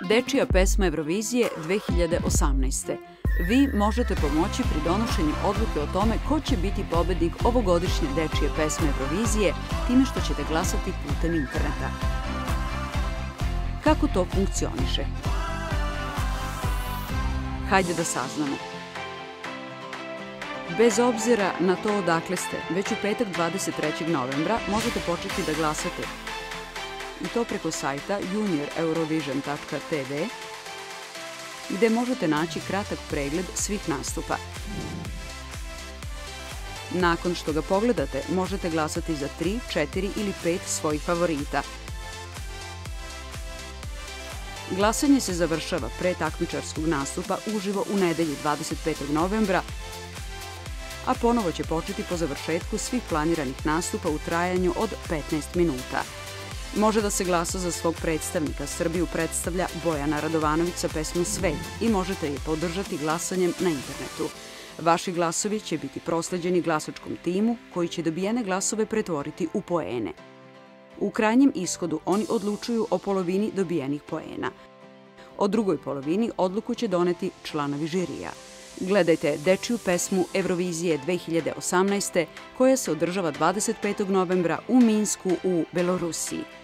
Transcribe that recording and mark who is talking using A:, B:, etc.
A: Dečija pesma Evrovizije 2018. Vi možete pomoći pri donošenju odluke o tome ko će biti pobednik ovogodišnje Dečije pesme Evrovizije time što ćete glasati putem interneta. Kako to funkcioniše? Hajde da saznamo. Bez obzira na to odakle ste, već u petak 23. novembra možete početi da glasate i to preko sajta junioreurovision.tv gde možete naći kratak pregled svih nastupa. Nakon što ga pogledate, možete glasati za 3, 4 ili 5 svojih favorita. Glasanje se završava pre takmičarskog nastupa uživo u nedelju 25. novembra, a ponovo će početi po završetku svih planiranih nastupa u trajanju od 15 minuta. Može da se glasa za svog predstavnika. Srbiju predstavlja Bojana Radovanović sa pesmom Svet i možete je podržati glasanjem na internetu. Vaši glasovi će biti prosleđeni glasačkom timu koji će dobijene glasove pretvoriti u poene. U krajnjem ishodu oni odlučuju o polovini dobijenih poena. O drugoj polovini odluku će doneti članovi žirija. Gledajte Dečiju pesmu Evrovizije 2018. koja se održava 25. novembra u Minsku u Belorusiji.